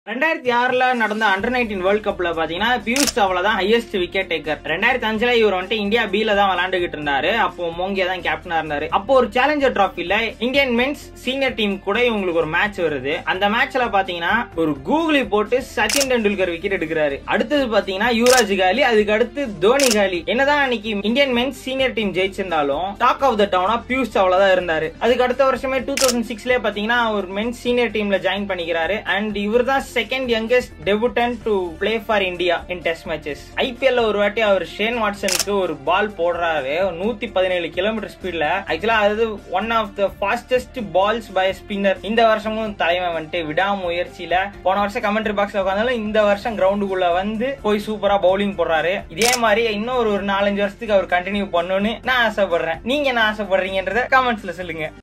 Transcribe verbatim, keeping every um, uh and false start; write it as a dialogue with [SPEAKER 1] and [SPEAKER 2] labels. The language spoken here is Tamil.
[SPEAKER 1] ரெண்டாயிரத்தி ஆறுல நடந்த அண்டர் நைன்டீன் வேர்ல்ட் கப்ல பாத்தீங்கன்னா பியூஷ் சாவ்லா தான் ஹையஸ்ட் விக்கெட் டேக்கர். ரெண்டாயிரத்தி அஞ்சுல இவர் வந்துட்டு இந்தியா பீல தான் விளையாண்டுகிட்டு இருந்தாரு. அப்போ மோங்கியா தான் கேப்டனா இருந்தாரு. அப்போ ஒரு சேலஞ்சர் டிராஃபில இந்தியன் மென்ஸ் சீனியர் டீம் கூட இவங்களுக்கு ஒரு மேட்ச் வருது. அந்த மேட்ச்ல பாத்தீங்கன்னா ஒரு கூகுளி போட்டு சச்சின் டெண்டுல்கர் விக்கெட் எடுக்கிறாரு. அடுத்தது பாத்தீங்கன்னா யுவராஜ் காலி, அதுக்கு அடுத்து தோனி காலி. என்னதான் அன்னைக்கு இந்தியன் மென்ஸ் சீனியர் டீம் ஜெயிச்சிருந்தாலும் டாக் ஆஃப் த டவுனா பியூஷ் சாவ்லா தான் இருந்தாரு. அதுக்கு அடுத்த வருஷமே டூ தௌசண்ட் சிக்ஸ்ல பாத்தீங்கன்னா ஒரு மென்ஸ் சீனியர் டீம்ல ஜாயின் பண்ணிக்கிறாரு. அண்ட் இவர் தான் second youngest debutant to play for India in test matches. ஐபிஎல்ல ஒரு வாட்டி அவர் ஷேன் வாட்சனுக்கு ஒரு பால் போடுறாரு நூத்தி பதினேழு கிலோமீட்டர் ஸ்பீட்ல. ஆக்சுவலா அது one of the fastest balls by spinner. இந்த வருஷமும் தலைவன் வந்துட்டு விடாமுயற்சியில போன வருஷம் கமெண்ட்ரி பாக்ஸ்ல உட்காந்தாலும் இந்த வருஷம் கிரவுண்டுக்குள்ள வந்து போய் சூப்பரா பவுலிங் போடுறாரு. இதே மாதிரி இன்னும் ஒரு நாலஞ்சு வருஷத்துக்கு அவர் கண்டினியூ பண்ணணும்னு நான் ஆசைப்படுறேன். நீங்க என்ன ஆசைப்படுறீங்கன்றத கமெண்ட்ஸ்ல சொல்லுங்க.